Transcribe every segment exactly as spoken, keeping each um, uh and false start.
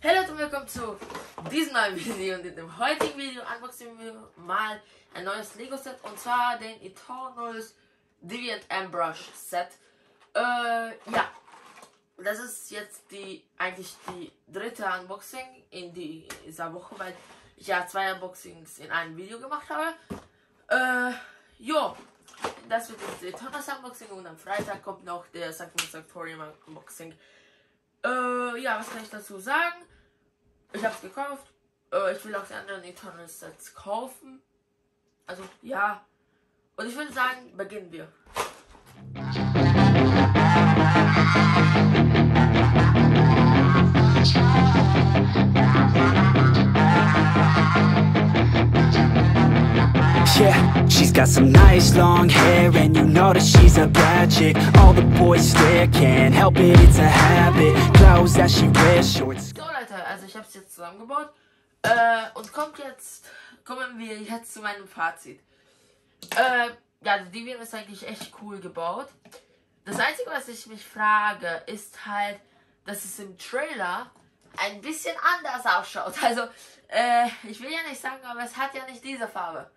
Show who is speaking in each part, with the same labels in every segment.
Speaker 1: Hallo und willkommen zu diesem neuen Video, und in dem heutigen Video unboxen wir mal ein neues Lego Set, und zwar den Eternals Deviant Airbrush Set. Äh, ja, das ist jetzt die eigentlich die dritte Unboxing in dieser Woche, weil ich ja zwei Unboxings in einem Video gemacht habe. Äh, jo, das wird jetzt die Eternals Unboxing, und am Freitag kommt noch der Sanctum Sanctorium Unboxing. Äh, ja, was kann ich dazu sagen? Ich habe es gekauft. Äh, ich will auch die anderen Eternal Sets kaufen. Also, ja. Und ich würde sagen, beginnen wir.
Speaker 2: Yeah, she's got some nice long hair, and you know that she's a bad chick. All the boys stare, can't help it, it's a habit. Clothes that she wears, shorts.
Speaker 1: So Leute, also ich habe es jetzt zusammengebaut. Äh, und kommt jetzt, kommen wir jetzt zu meinem Fazit. Äh, ja, die Deviant ist eigentlich echt cool gebaut. Das Einzige, was ich mich frage, ist halt, dass es im Trailer ein bisschen anders ausschaut. Also, äh, ich will ja nicht sagen, aber es hat ja nicht diese Farbe.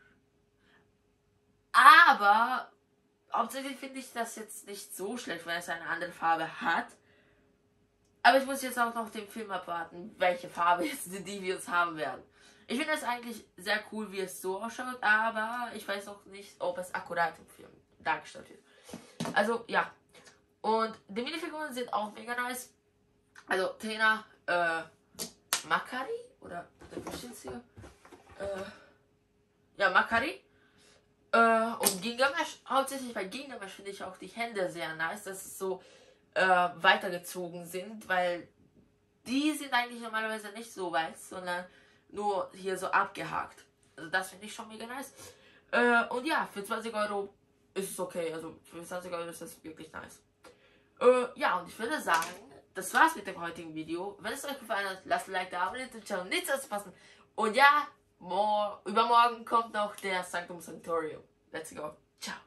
Speaker 1: Aber hauptsächlich finde ich das jetzt nicht so schlecht, weil es eine andere Farbe hat. Aber ich muss jetzt auch noch den Film abwarten, welche Farbe jetzt die Deviants haben werden. Ich finde es eigentlich sehr cool, wie es so ausschaut, aber ich weiß noch nicht, ob es akkurat im Film dargestellt wird. Also, ja. Und die Minifiguren sind auch mega nice. Also, Tena, äh, Makari, oder, wie steht's hier? Äh, ja, Makari. Äh, und Gilgamesh, hauptsächlich bei Gilgamesh finde ich auch die Hände sehr nice, dass es so äh, weitergezogen sind, weil die sind eigentlich normalerweise nicht so weit, sondern nur hier so abgehakt. Also das finde ich schon mega nice. Äh, und ja, für zwanzig Euro ist es okay, also für zwanzig Euro ist das wirklich nice. Äh, ja, und ich würde sagen, das war's mit dem heutigen Video. Wenn es euch gefallen hat, lasst ein Like da, abonniert den Channel, nichts zu verpassen. Und ja, Mor- übermorgen kommt noch der Sanctum Sanctorium. Let's go. Ciao.